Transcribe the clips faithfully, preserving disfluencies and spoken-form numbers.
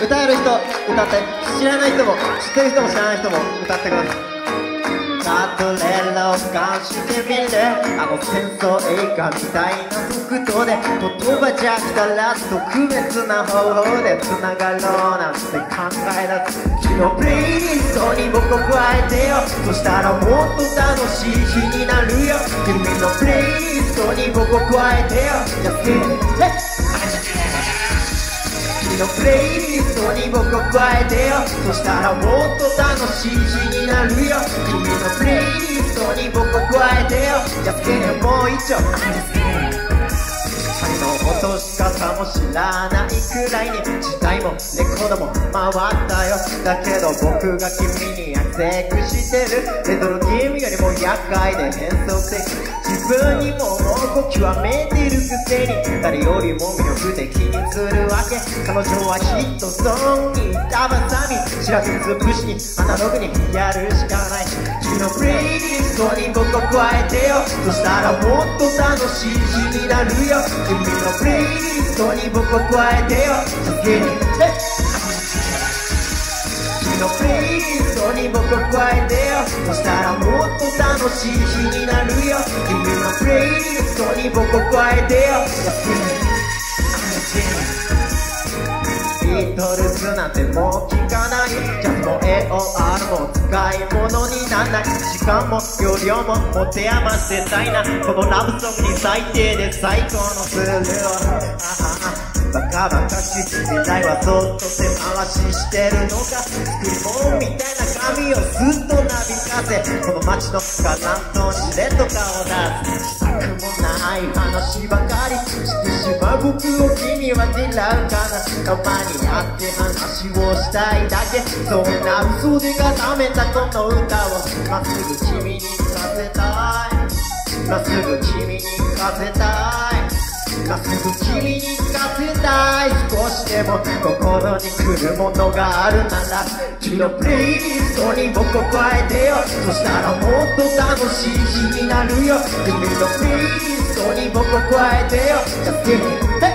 歌える人歌って、知らない人も知ってる人も知らない人も歌ってください。カトレラを感してみる、あの戦争映画みたいな速度で、言葉じゃきたら特別な方法で繋がろうなんて考え出す。君のプレイリストに僕を加えてよ、そしたらもっと楽しい日になるよ。君のプレイリストに僕を加えてよ、君のプレイリストに僕を加えてよ、そしたらもっと楽しい日になるよ。君のプレイリストに僕を加えてよ、やっつけねもう一丁。針の落とし方も知らないくらいに時代もレコードも回ったよ。だけど僕が君にアクセクしてるレトロゲームよりも厄介で変則的、自分にももう極めてるくせに誰よりも魅力的にするわけ。彼女はヒットソングに板挟み、しらけつぶしにアナログにやるしかない。君のプレイリストに僕を加えてよ、そしたらもっと楽しい日になるよ。君のプレイリストに僕を加えてよ、助けに君のプレイリストに僕を加えてよ、そしたらもっと楽しい日になるよ。君のプレイリストに僕を加えてよ、助けにビートルズなんてもう聞かない、ジャズも エーオーアール も使い物になんない。時間も容量も持て余してたいな、このラブソングに最低で最高のスルーをバカバカしい時代はそっと手回ししてるのか、作り物みたいな髪をずっとなびかせ、この街の火山としれっと顔を出す。したくもない話ばかりしてしまう僕を君は嫌うかな。たまに会って話をしたいだけ、そんな嘘で固めたこの歌をまっすぐ君に聞かせたい、まっすぐ君に聞かせたい、まっすぐ君に聞かせたい。少しでも心に来るものがあるなら君のプレイリストに僕を加えてよ、そしたらもっと楽しい日になるよ。君のプレイリストに僕を加えてよ、助けに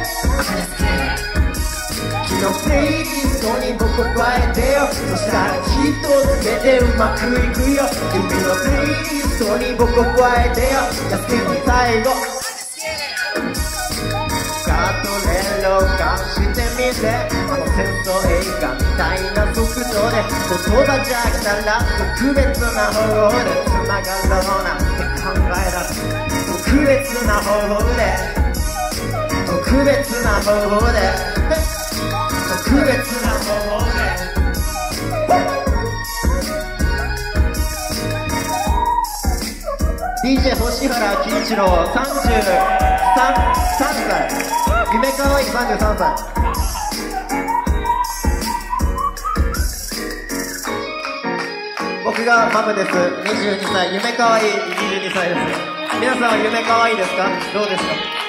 君のプレイリストに僕を加えてよ、そしたらきっと全てうまくいくよ。君のプレイリストに僕を加えてよ、助けに最後カトレラを感してみて、あの戦争映画みたいな速度で、言葉じゃきたら特別な方法で繋がろうなんて考え出す。特別な方法で特別な方法で特別な方法でディージェー 星原喜一郎さんじゅうさんさい、夢かわいいさんじゅうさんさい。僕がマムです。にじゅうにさい、夢かわいいにじゅうにさいです。皆さんは夢かわいいですか？どうですか？